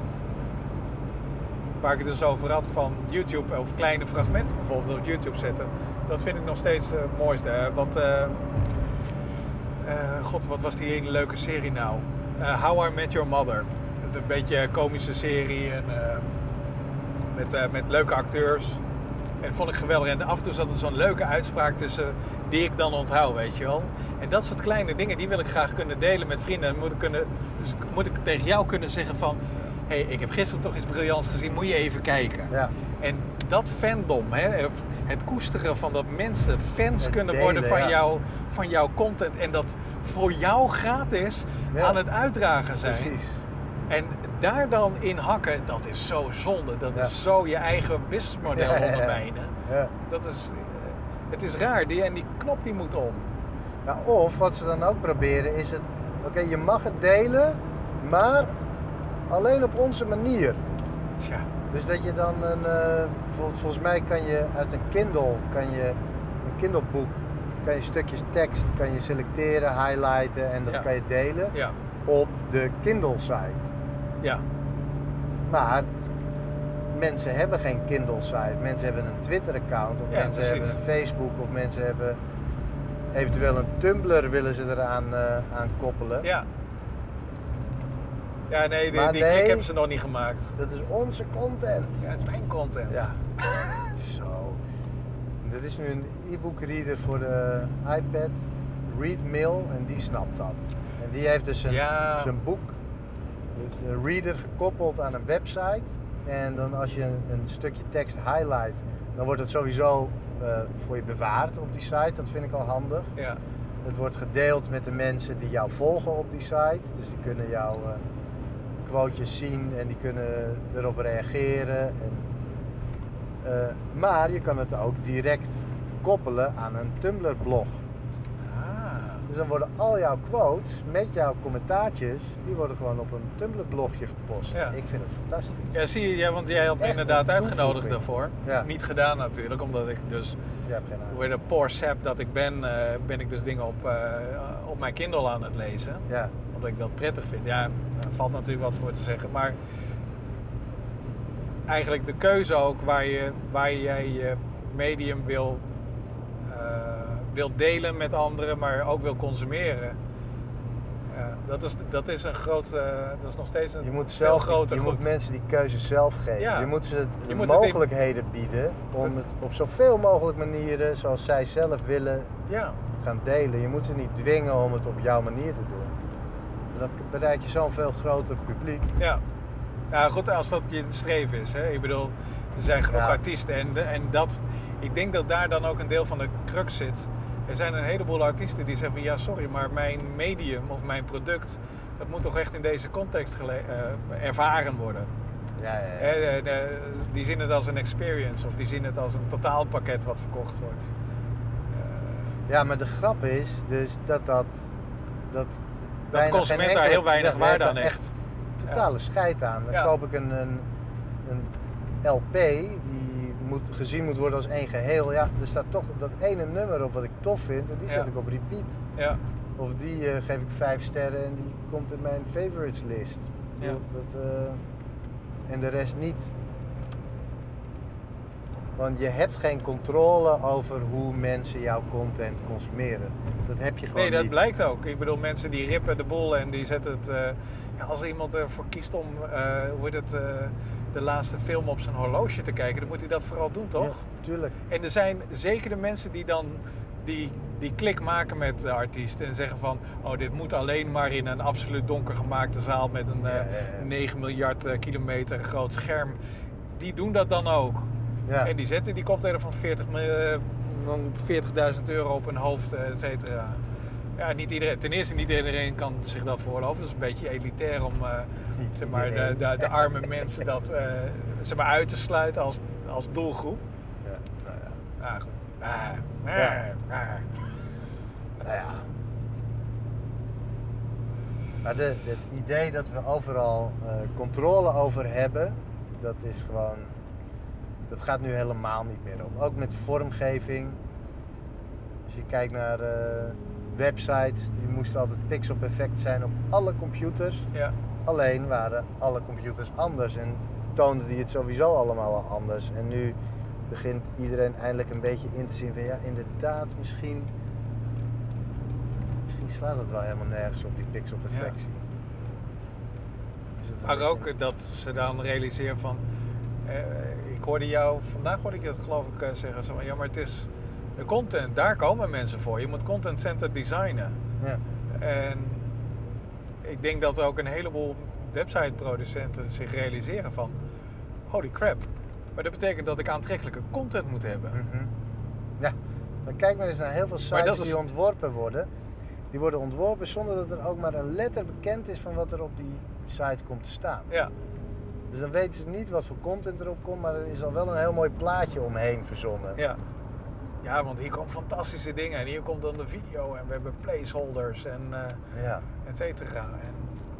waar ik het dus over had van YouTube of kleine fragmenten bijvoorbeeld op YouTube zetten, dat vind ik nog steeds uh, het mooiste. Hè? Want, uh, uh, god, wat was die hele leuke serie nou? Uh, How I Met Your Mother. Een beetje een komische serie en, uh, met, uh, met leuke acteurs. En dat vond ik geweldig. En af en toe zat er zo'n leuke uitspraak tussen die ik dan onthoud, weet je wel. En dat soort kleine dingen, die wil ik graag kunnen delen met vrienden. En moet ik, kunnen, dus moet ik tegen jou kunnen zeggen van... Hé, hey, ik heb gisteren toch iets briljants gezien, moet je even kijken. Ja. En dat fandom, hè, het koesteren van dat mensen fans Het kunnen delen, worden van, ja. jou, van jouw content. En dat voor jou gratis Ja. aan het uitdragen zijn. Precies. En daar dan in hakken, dat is zo zonde. Dat Ja. is zo je eigen businessmodel Ja, ja, ja. ondermijnen. Ja. Dat is, het is raar, die, en die knop die moet om. Ja, of wat ze dan ook proberen is het... Oké, je mag het delen, maar alleen op onze manier. Tja, Dus dat je dan een... Uh, bijvoorbeeld, volgens mij kan je uit een Kindle, kan je, een Kindle-boek, kan je stukjes tekst kan je selecteren, highlighten en dat Ja. kan je delen ja, op de Kindle-site. ja, Maar mensen hebben geen Kindle-site. Mensen hebben een Twitter-account of Ja, mensen precies. hebben een Facebook of mensen hebben eventueel een Tumblr willen ze eraan uh, aan koppelen. ja. Ja, nee, die, Maar die nee. klik hebben ze nog niet gemaakt. Dat is onze content. Ja, het is mijn content. Ja. Zo. Dit is nu een e-book reader voor de iPad, Readmill, en die snapt dat. En die heeft dus een, Ja. zijn boek, dus een reader gekoppeld aan een website. En dan als je een, een stukje tekst highlight, dan wordt het sowieso uh, voor je bewaard op die site. Dat vind ik al handig. Ja. Het wordt gedeeld met de mensen die jou volgen op die site. Dus die kunnen jouw uh, quotejes zien en die kunnen erop reageren. En, uh, maar je kan het ook direct koppelen aan een Tumblr blog. Ah. Dus dan worden al jouw quotes met jouw commentaartjes, die worden gewoon op een Tumblr blogje gepost. Ja. Ik vind het fantastisch. Ja, zie je, ja, want jij had me Echt inderdaad een uitgenodigd toevoeging. daarvoor. Ja. Niet gedaan natuurlijk, omdat ik dus, Je hebt geen hoe heet het, poor sap dat ik ben, uh, ben ik dus dingen op, uh, op mijn Kindle aan het lezen. Ja, Omdat ik dat prettig vind. Ja, daar valt natuurlijk wat voor te zeggen. Maar eigenlijk de keuze ook waar, je, waar jij je medium wil, uh, wil delen met anderen, maar ook wil consumeren. Uh, dat, is, dat is een groot, uh, dat is nog steeds een je moet, veel zelf, groter je goed. moet mensen die keuze zelf geven. Ja. Je moet ze Je de moet het in- mogelijkheden bieden om het op zoveel mogelijk manieren, zoals zij zelf willen, Ja, gaan delen. Je moet ze niet dwingen om het op jouw manier te doen. Dan bereik je zo'n veel groter publiek. ja. Ja, goed, als dat je streven is. Hè? Ik bedoel, er zijn genoeg Ja. artiesten en, de- en dat, ik denk dat daar dan ook een deel van de crux zit. Er zijn een heleboel artiesten die zeggen, ja sorry, maar mijn medium of mijn product, dat moet toch echt in deze context gele- uh, ervaren worden. Ja, ja, ja. Hè, de- de- die zien het als een experience of die zien het als een totaalpakket wat verkocht wordt. Uh, Ja, maar de grap is dus dat dat dat Dat de consument daar heel weinig ja, waarde aan heeft hecht. echt totale scheid aan. Dan Ja. koop ik een, een, een L P die moet, gezien moet worden als één geheel. Ja, er staat toch dat ene nummer op wat ik tof vind en die zet Ja. ik op repeat. Ja. Of die uh, geef ik vijf sterren en die komt in mijn favorites list. Ja. Dat, uh, en de rest niet. Want je hebt geen controle over hoe mensen jouw content consumeren. Dat heb je gewoon Nee, dat niet. blijkt ook. Ik bedoel, mensen die rippen de boel en die zetten het... Uh, ja, als iemand ervoor kiest om uh, hoe heet het, uh, de laatste film op zijn horloge te kijken, dan moet hij dat vooral doen, toch? Ja, tuurlijk. En er zijn zeker de mensen die dan die, die klik maken met de artiest en zeggen van, oh, dit moet alleen maar in een absoluut donker gemaakte zaal met een uh, Ja, ja, ja. negen miljard uh, kilometer groot scherm. Die doen dat dan ook. Ja. En die zetten die koptelefoon van veertig, uh, van veertigduizend euro op hun hoofd, uh, et cetera. Ja, niet iedereen. Ten eerste, niet iedereen kan zich dat veroorloven. Dat is een beetje elitair om uh, zeg maar, de, de, de arme mensen dat uh, zeg maar, uit te sluiten als, als doelgroep. Ja, nou ja. Ah, goed. Ah, Ja. ah, ah. Nou ja. Maar de, het idee dat we overal uh, controle over hebben, dat is gewoon, dat gaat nu helemaal niet meer op. Ook met vormgeving. Als je kijkt naar uh, websites, die moesten altijd pixel perfect zijn op alle computers. Ja. Alleen waren alle computers anders en toonden die het sowieso allemaal al anders. En nu begint iedereen eindelijk een beetje in te zien van ja, inderdaad, misschien, misschien slaat het wel helemaal nergens op die pixelperfectie. Dus dat Maar een ook beetje- dat ze dan realiseren van, eh, ik hoorde jou, vandaag hoorde ik je dat geloof ik uh, zeggen, zo van, ja maar het is de content, daar komen mensen voor. Je moet content-centered designen. Ja. En ik denk dat er ook een heleboel websiteproducenten zich realiseren van, holy crap, maar dat betekent dat ik aantrekkelijke content moet hebben. Mhm. Ja, maar kijk maar eens naar heel veel Maar sites dat is- die ontworpen worden. Die worden ontworpen zonder dat er ook maar een letter bekend is van wat er op die site komt te staan. Ja, Dus dan weten ze niet wat voor content erop komt, maar er is al wel een heel mooi plaatje omheen verzonnen. ja. Ja, want hier komen fantastische dingen en hier komt dan de video en we hebben placeholders en uh, Ja. et cetera. En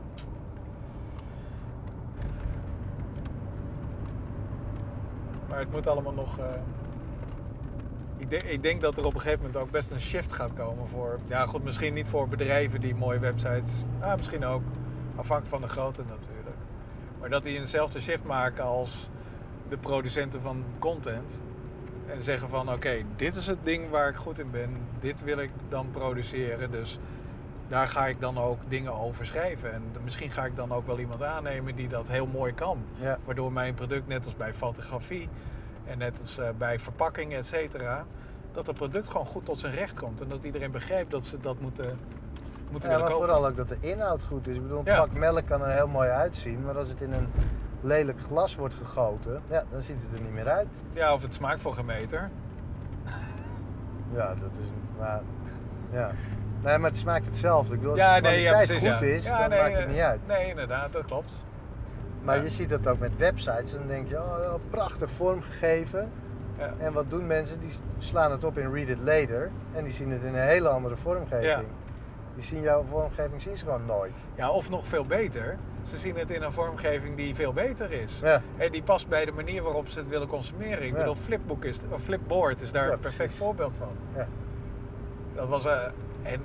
maar het moet allemaal nog. Uh... Ik, denk, ik denk dat er op een gegeven moment ook best een shift gaat komen voor. Ja, goed, misschien niet voor bedrijven die mooie websites. Ah, misschien ook. Afhankelijk van de grootte natuurlijk. Maar dat die eenzelfde shift maken als de producenten van content. En zeggen van oké, okay, dit is het ding waar ik goed in ben. Dit wil ik dan produceren. Dus daar ga ik dan ook dingen over schrijven. En misschien ga ik dan ook wel iemand aannemen die dat heel mooi kan. Ja. Waardoor mijn product, net als bij fotografie en net als uh, bij verpakking, et cetera, dat het product gewoon goed tot zijn recht komt. En dat iedereen begrijpt dat ze dat moeten, moeten Ja, willen maar kopen. vooral ook dat de inhoud goed is. Ik bedoel, een Ja. pak melk kan er heel mooi uitzien, maar als het in een lelijk glas wordt gegoten, ja, dan ziet het er niet meer uit. Ja, of het smaakt voor geen meter. Ja, dat is een, maar, ja. Nee, maar het smaakt hetzelfde. Ik bedoel, als Ja, de nee, ja, kwaliteit precies. goed ja. is, ja, dan nee, maakt het eh, niet uit. Nee, inderdaad, dat klopt. Maar Ja. je ziet dat ook met websites, dan denk je, oh, ja, prachtig vormgegeven. Ja. En wat doen mensen? Die slaan het op in Read It Later en die zien het in een hele andere vormgeving. Ja. Die zien jouw vormgeving zien ze gewoon nooit. Ja, of nog veel beter, ze zien het in een vormgeving die veel beter is. Ja. En die past bij de manier waarop ze het willen consumeren. Ik Ja. bedoel, Flipbook is, of Flipboard is daar Ja, een perfect precies. voorbeeld van. Ja. Dat was uh, en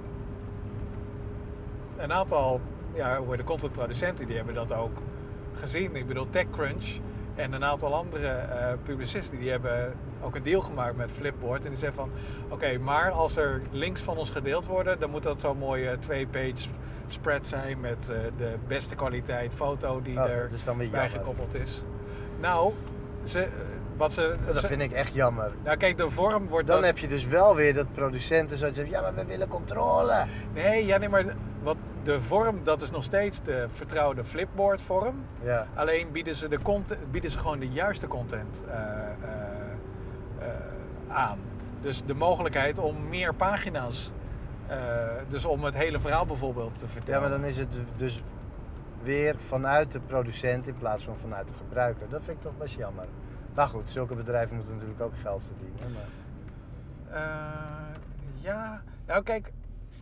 een aantal ja, hoe heet de contentproducenten die hebben dat ook gezien. Ik bedoel, TechCrunch en een aantal andere uh, publicisten die hebben ook een deal gemaakt met Flipboard. En die zeggen van, oké, okay, maar als er links van ons gedeeld worden, dan moet dat zo'n mooie twee-page spread zijn met uh, de beste kwaliteit foto die Oh, er dat is dan weer bij jammer. gekoppeld is. Nou, ze, wat ze... Dat ze- vind ik echt jammer. Nou kijk, de vorm wordt Dan dan... heb je dus wel weer dat producenten zoiets hebben, ja, maar we willen controle. Nee, ja, nee, maar de- wat de vorm, dat is nog steeds de vertrouwde Flipboard vorm. Ja. Alleen bieden ze, de content, bieden ze gewoon de juiste content uh, uh, uh, aan. Dus de mogelijkheid om meer pagina's, uh, dus om het hele verhaal bijvoorbeeld te Ja, vertellen. maar dan is het dus weer vanuit de producent in plaats van vanuit de gebruiker. Dat vind ik toch best jammer. Maar goed, zulke bedrijven moeten natuurlijk ook geld verdienen. Maar... Uh, ja, nou kijk,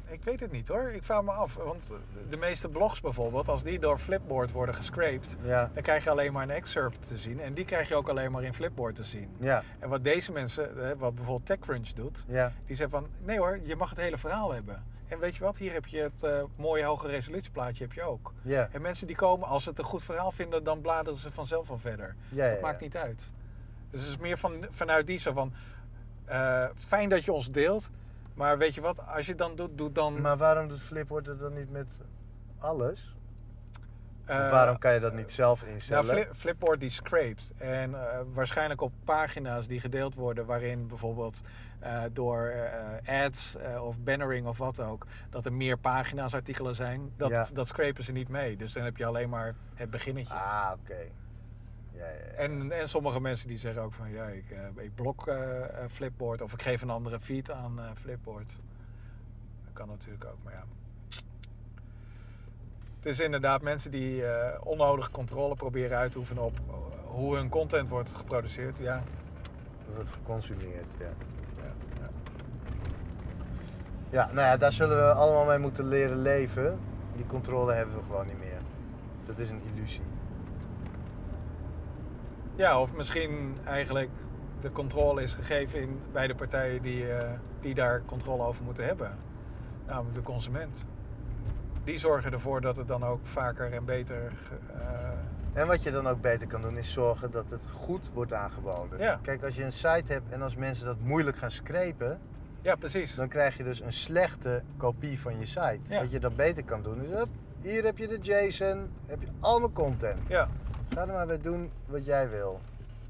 Ik weet het niet hoor. Ik vraag me af. Want de meeste blogs bijvoorbeeld, als die door Flipboard worden gescraped, Ja, dan krijg je alleen maar een excerpt te zien. En die krijg je ook alleen maar in Flipboard te zien. ja, En wat deze mensen, eh, wat bijvoorbeeld TechCrunch doet, ja. die zeggen van, nee hoor, je mag het hele verhaal hebben. En weet je wat, hier heb je het uh, mooie hoge resolutieplaatje heb je ook. Ja, En mensen die komen, als ze het een goed verhaal vinden, dan bladeren ze vanzelf al verder. ja, ja, Dat maakt ja. niet uit. Dus het is meer van, vanuit die zo van, uh, fijn dat je ons deelt, maar weet je wat, als je het dan doet, doe dan... Maar waarom doet Flipboard het dan niet met alles? uh, Of waarom kan je dat niet zelf Nou, instellen? Flip, Flipboard die scraped. En uh, waarschijnlijk op pagina's die gedeeld worden waarin bijvoorbeeld uh, door uh, ads uh, of bannering of wat ook, dat er meer pagina's artikelen zijn, dat, Ja. dat scrapen ze niet mee. Dus dan heb je alleen maar het beginnetje. Ah, oké. Ja, ja, ja. En, en sommige mensen die zeggen ook van ja, ik, uh, ik blok uh, uh, Flipboard of ik geef een andere feed aan uh, Flipboard. Dat kan natuurlijk ook, maar ja. Het is inderdaad mensen die uh, onnodige controle proberen uit te oefenen op uh, hoe hun content wordt geproduceerd. Ja. Dat wordt geconsumeerd, ja. Ja, ja. Ja, nou ja, daar zullen we allemaal mee moeten leren leven. Die controle hebben we gewoon niet meer. Dat is een illusie. ja, of misschien eigenlijk de controle is gegeven in, bij de partijen die, uh, die daar controle over moeten hebben. Namelijk de consument. Die zorgen ervoor dat het dan ook vaker en beter... Uh, En wat je dan ook beter kan doen is zorgen dat het goed wordt aangeboden. Ja. Kijk, als je een site hebt en als mensen dat moeilijk gaan scrapen, ja, precies. dan krijg je dus een slechte kopie van je site. Ja. Wat je dan beter kan doen is, hup, hier heb je de JSON, heb je allemaal content. Ja. Ga er maar weer doen wat jij wil.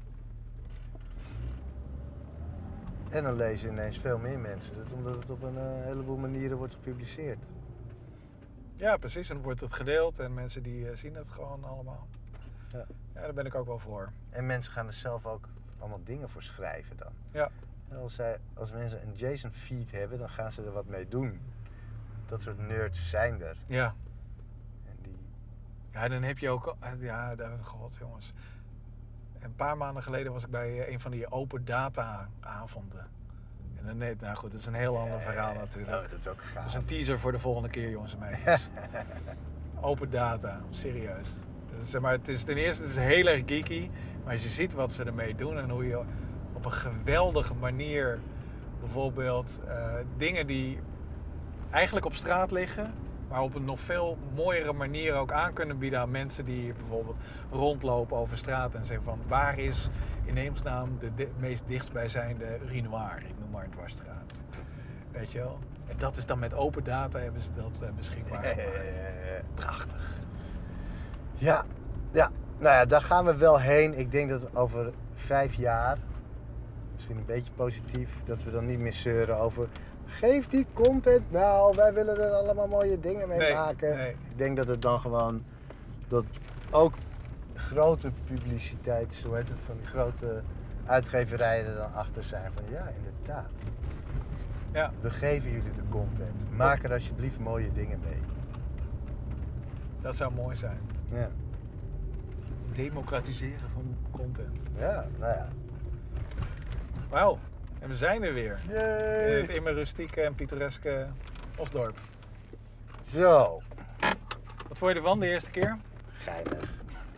En dan lezen ineens veel meer mensen. Dat omdat het op een uh, heleboel manieren wordt gepubliceerd. Ja, precies. En dan wordt het gedeeld en mensen die uh, zien het gewoon allemaal. Ja. Ja, daar ben ik ook wel voor. En mensen gaan er zelf ook allemaal dingen voor schrijven dan. Ja. En als, zij, als mensen een JSON-feed hebben, dan gaan ze er wat mee doen. Dat soort nerds zijn er. Ja. En die... Ja, dan heb je ook... Ja, god jongens. Een paar maanden geleden was ik bij een van die open data avonden. En dan, nee, nou goed, dat is een heel ander verhaal natuurlijk. Oh, dat is ook gaaf. Dat is een teaser voor de volgende keer, jongens en meisjes. Open data, serieus. Dat is, zeg maar, het is ten eerste het is heel erg geeky, maar als je ziet wat ze ermee doen en hoe je op een geweldige manier bijvoorbeeld uh, dingen die eigenlijk op straat liggen, maar op een nog veel mooiere manier ook aan kunnen bieden aan mensen die bijvoorbeeld rondlopen over straat en zeggen van waar is in hemelsnaam de di- meest dichtstbijzijnde urinoir, ik noem maar een dwarsstraat. Weet je wel? En dat is dan met open data hebben ze dat uh, beschikbaar gemaakt. Prachtig. Ja, ja, nou ja, daar gaan we wel heen. Ik denk dat over vijf jaar, misschien een beetje positief, dat we dan niet meer zeuren over geef die content nou, wij willen er allemaal mooie dingen mee Nee, maken. nee. Ik denk dat het dan gewoon, dat ook grote publiciteit, hoe heet het, van die grote uitgeverijen er dan achter zijn van ja, inderdaad. Ja. We geven jullie de content. Maak er alsjeblieft mooie dingen mee. Dat zou mooi zijn. Ja, Democratiseren van content. ja nou ja. Wauw, en we zijn er weer. In Yay. het immer rustieke en pittoreske Osdorp. Zo. Wat vond je ervan de eerste keer? Geinig.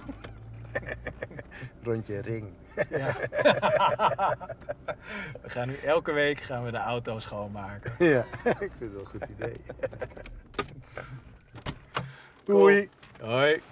Rondje ring. Ja. We gaan nu elke week gaan we de auto schoonmaken. Ja, ik vind het wel een goed idee. Doei. Hoi.